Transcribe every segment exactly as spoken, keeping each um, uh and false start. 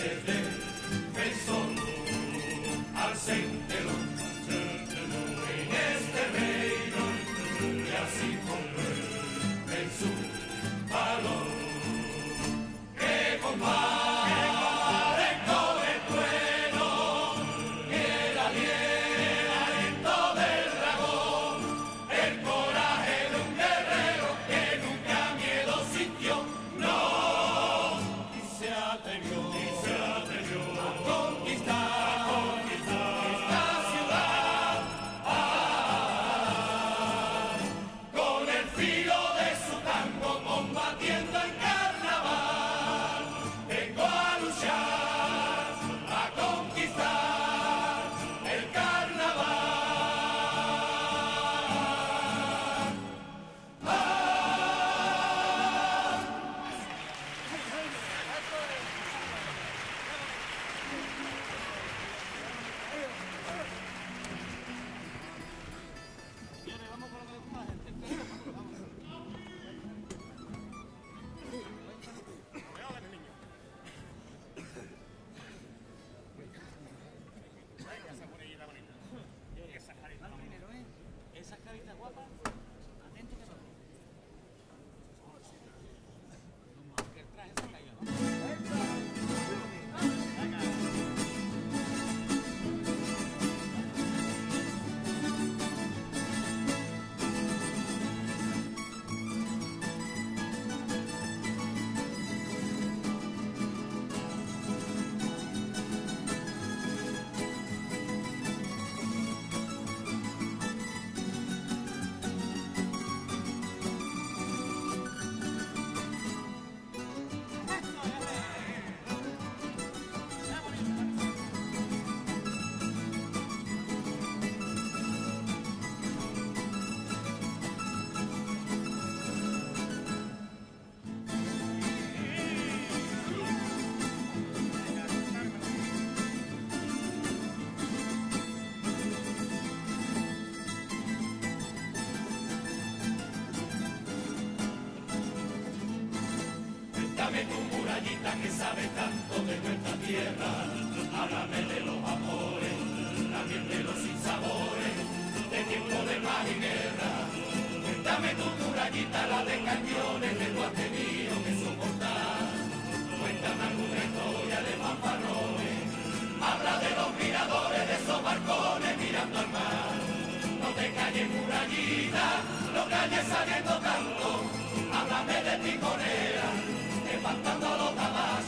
que sabe tanto de nuestra tierra. Háblame de los amores, también de los sinsabores, de tiempo de paz y guerra. Cuéntame tu murallita, la de cañones que tú has tenido que soportar. Cuéntame alguna historia de fanfarrones. Habla de los miradores, de esos balcones mirando al mar. No te calles, murallita, no calles sabiendo tanto. Háblame de timonera, levantando a los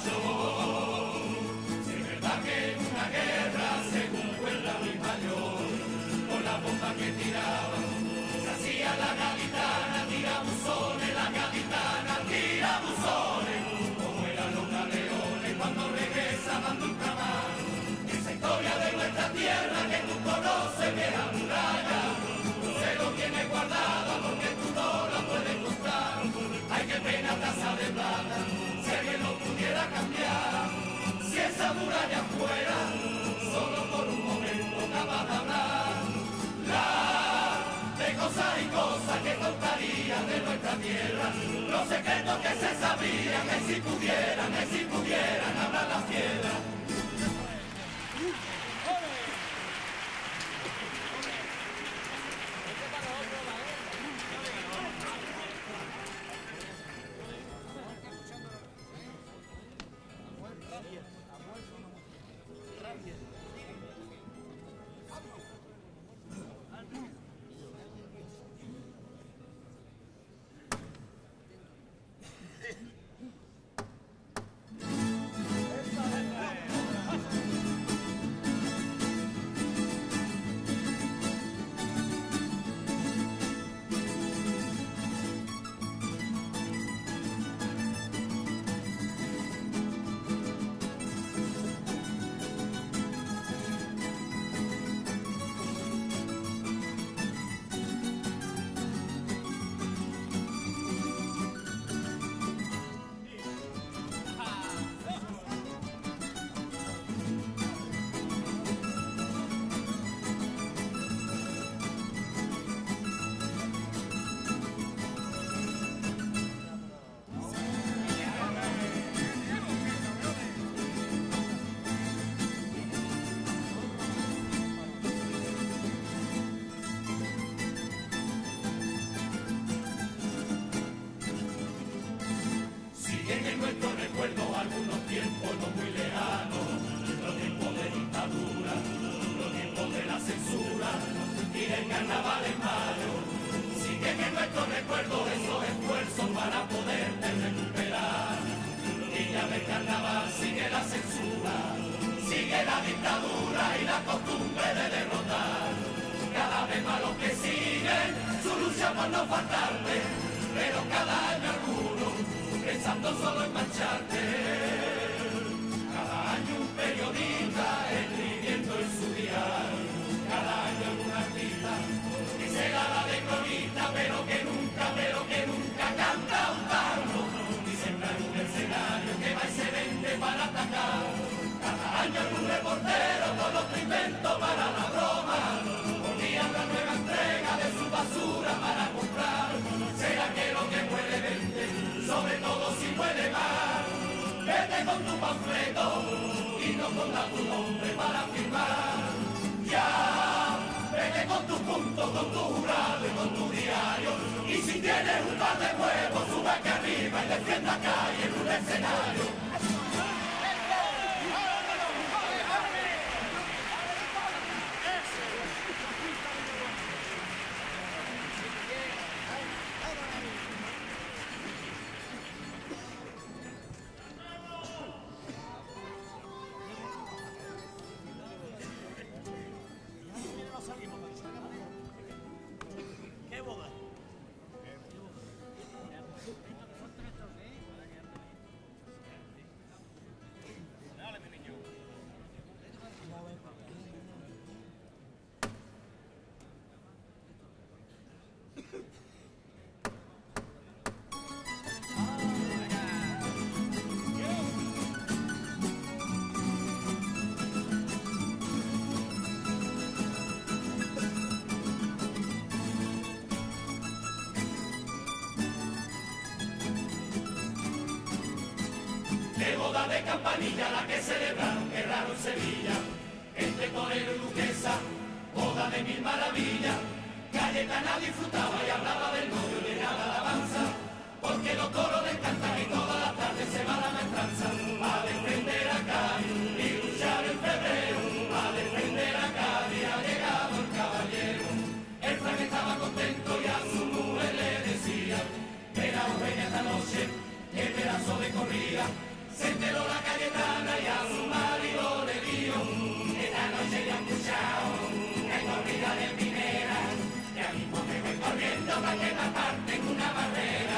caballos. Si es verdad que en una guerra, según fue la Luis Mayor, con la bomba que tiraban, se hacía la gaditana, tirabuzones, la gaditana, tirabuzones, como eran los galeones cuando regresaban de ultramar. Esa historia de nuestra tierra que tú conoces, vieja muralla, no se lo tienes guardada porque tú no la puedes contar. Ay, qué pena, taza de plata, si alguien lo pudiera cambiar. Si esa muralla fuera solo por un momento capaz de hablar, la de cosas y cosas que contarían de nuestra tierra, los secretos que se sabían, que si pudieran, que si pudieran hablar las piedras. para poderte recuperar. Y ya del carnaval sigue la censura, sigue la dictadura y la costumbre de derrotar. Cada vez más los que siguen su lucha por no faltarte, pero cada año alguno pensando solo en mancharte. Cada año un periodista escribiendo en su diario, cada año algún artista que se da la de cronista, pero que nunca, pero que nunca canta un tango, ni siempre en un escenario que va y se vende para atacar. Cada año algún reportero con otro invento para la broma, ponía la nueva entrega de su basura para comprar. ¿Será que lo que puede vender, sobre todo si puede más? Vete con tu panfleto y no ponga tu nombre para firmar. Ya, vete con tu punto, con tu jurado y con tu diario. Y si tienes un par de huevos, sube aquí arriba y defienda acá y en un escenario. Qué boda de campanilla la que celebraron, qué raro en Sevilla, entre torero y duquesa, boda de mil maravillas. Cayetana disfrutaba y hablaba del novio y llenaba la alabanza, porque los toros le encantan y todas las tardes se va la maestranza. A defender a Cádiz y luchar en febrero, a defender a Cádiz ha llegado el caballero. El Fran estaba contento y a su mujer le decía, era Eugenia esta noche, qué pedazo de corrida. Se enteró la Cayetana y a su marido le dijo, esta noche ya han escuchado la corrida de Pinera, ya mismo me voy corriendo para que me aparten una barrera.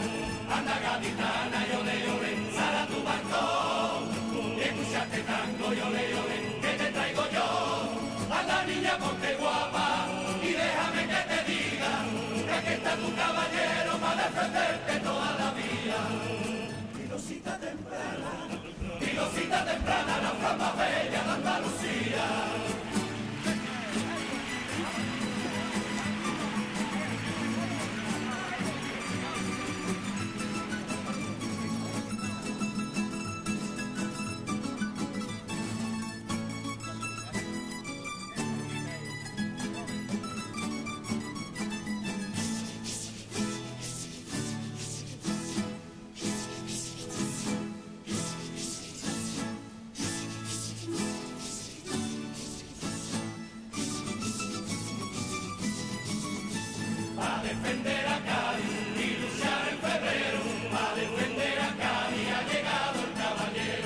Anda gaditana, yo le lloré, sal a tu balcón, y escuchaste tango, yo le lloré, que te traigo yo. Anda niña, ponte guapa, y déjame que te diga, que aquí está tu caballero para defenderte toda la vida. Pilosita temprana, pilosita temprana, la flama bella de Andalucía. Defender a Cádiz y luchar en febrero, a defender a Cádiz ha llegado el caballero.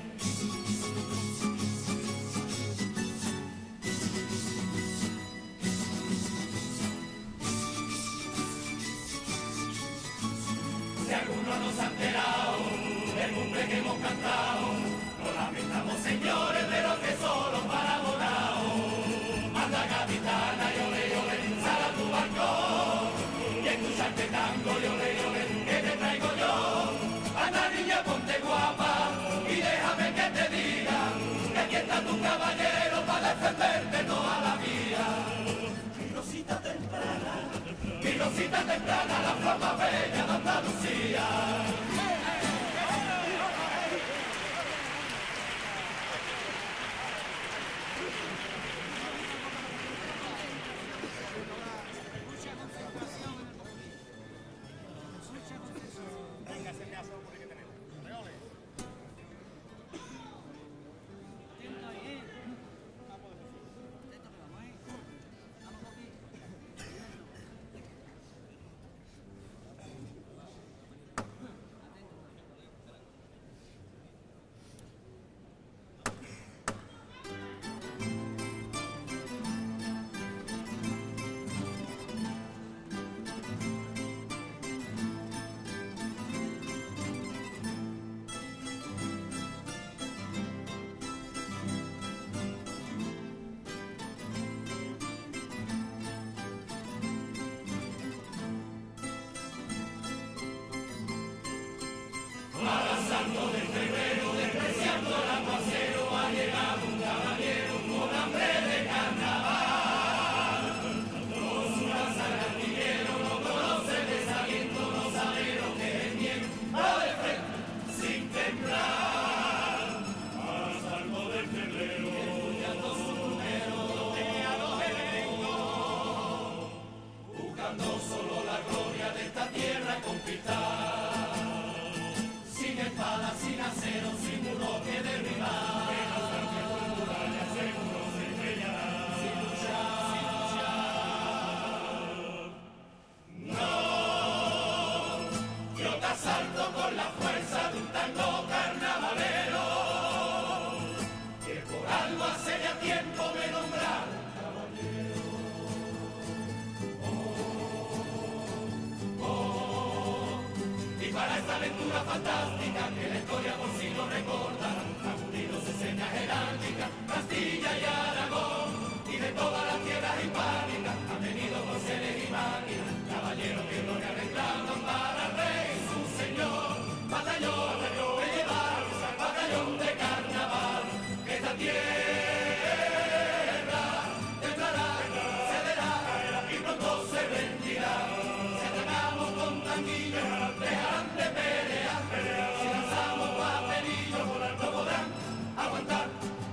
Si alguno nos ha enterado del cumple que hemos cantado, lo lamentamos señores, pero que solo para abonados. Anda gaditana, yo le lloré, sal a tu balcón, escucharte tango, yo le lloré, que te traigo yo. Anda niña, ponte guapa y déjame que te diga, que aquí está tu caballero para defenderte toda la vida. Pilosita temprana, pilosita temprana, la flama bella de Andalucía. esa aventura fantástica que la historia por sí lo recorda, han unido sus señas heráldicas, Castilla y Aragón, y de todas las tierras hispánicas han venido con seres y máquinas, caballeros que gloria reclaman para el rey su señor, batallón medieval, batallón de carnaval, esta tierra temblará, cederá y pronto se rendirá. Si atacamos con tanguillos, dejarán de pelear. Si lanzamos papelillos, no podrán aguantar.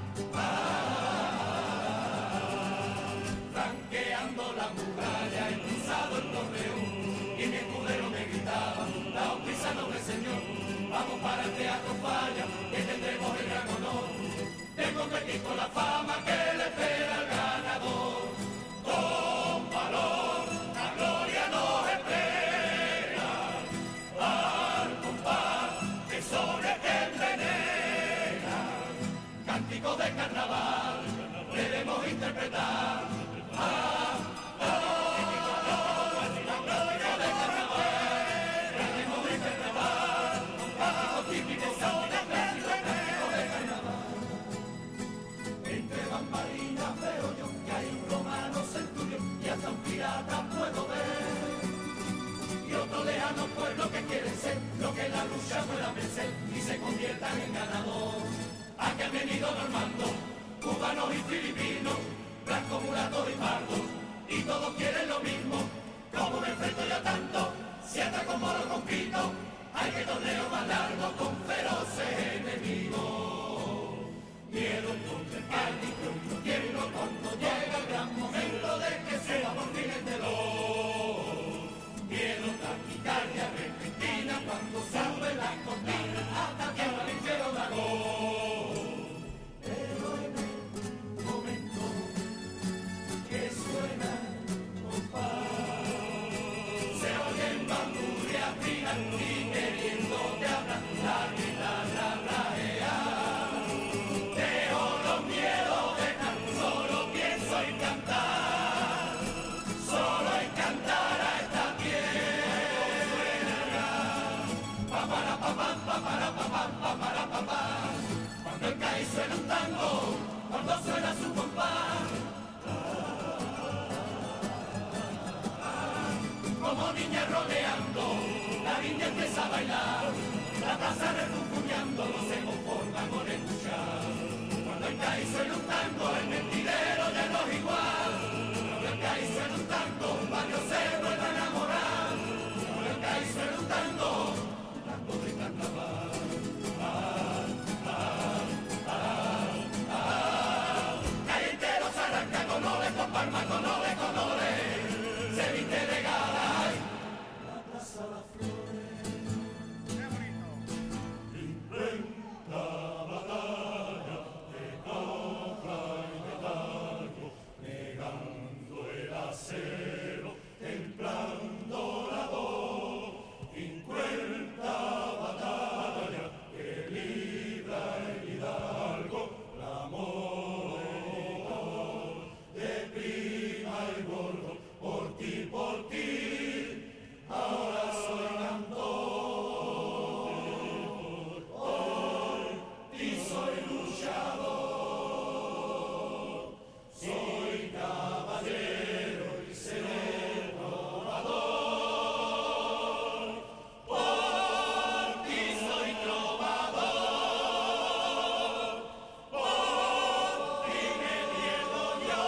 Ah, franqueando la muralla, impulsado el torreón, y mi escudero me gritaba, daos prisa, noble señor, vamos para el teatro Falla, que tendremos el gran honor de competir con la fama que le espera al ganador. Con valor, la gloria nos espera, al compás de sones que envenenan, cánticos de carnaval debemos interpretar. Ah, ah, la gloria de carnaval debemos interpretar, cánticos típicos, cánticos clásicos, cánticos de carnaval. Entre bambalinas veo yo que hay un romano centurión y hasta un pirata puedo ver, y otros lejanos pueblos que quieren ser lo que la lucha pueda vencer y se conviertan en ganador. Aquí han venido normandos, cubanos y filipinos, blancos, mulatos y pardos, y todos quieren lo mismo. Como me enfrento yo tanto, si hasta como lo compito, hay que torneo más largo con feroces enemigos. Miedo contra el pánico, no quiero cuando llega el gran momento de que sea por fin el telón. Miedo, taquicardia repentina cuando sube la cortina hasta que va el infierno dragón. Pero en el momento que suena compás, se oyen bandurrias finas y queriendo te hablar, la guitarra rajea. Dejo los miedos de tan solo pienso en cantar, solo en cantar a esta tierra. Pa para pa pam, pa para pa pam, pa para pa pam. Cuando el caí suena un tango, cuando suena su compás. Como niña rodeando, la niña empieza a bailar, la plaza refunfuñando no se conforma con escuchar. Cuando el caí suena un tango, el mentidero ya no es igual. Cuando el caí suena un tango, un barrio se vuelve a enamorar. Cuando el caí suena un tango, un tango de carnaval. Ah, ah, ah, ah. Calle entero se arranca con ole, con palma, con ole, con ole. Se viste de gala, ay, la plaza las flores. ¡Qué bonito! Inventa batalla de copla y de talco, negando el acero, templando la voz. Cincuenta batalla que libra el hidalgo, la amor de prima y bordo, por ti, por ti, ahora soy cantor, hoy y soy luchador, soy caballero y seré trovador, por ti soy trovador, por ti me pierdo yo,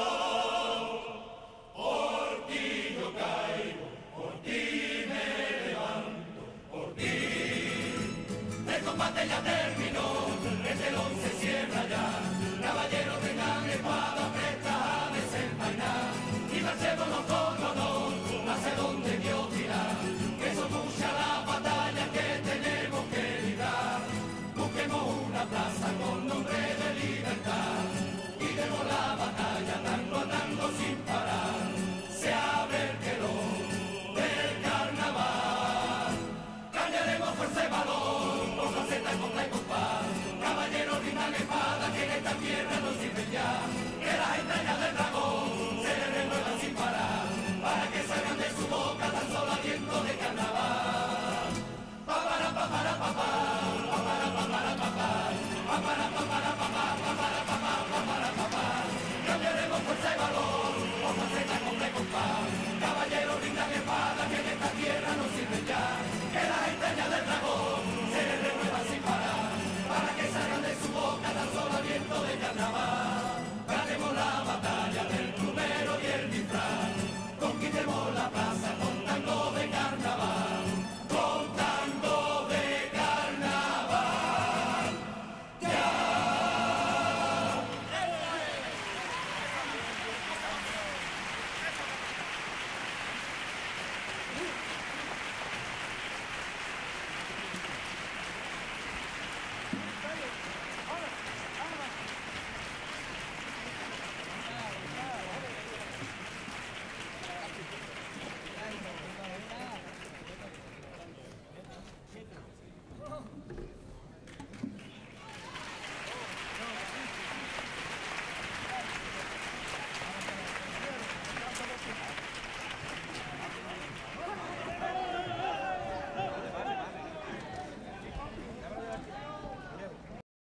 por ti yo caigo, por ti me levanto, por ti. El combate ya terminó, el telón se cierra ya, caballeros tengan espada presta a desenvainar, y marchémonos con honor hacia donde Dios dirá, que son muchas las batallas que tenemos que librar. Busquemos una plaza con nombre de libertad, y demos la batalla tanto a tanto sin parar. Se abre el telón del carnaval, cambiaremos fuerza y valor por faceta, copla y compás. Caballeros rindan espadas que en esta tierra no sirven ya, que las entrañas del dragón se les renuevan sin parar, para que salgan de su boca tan solo aliento de carnaval. Pa pa, para, pa,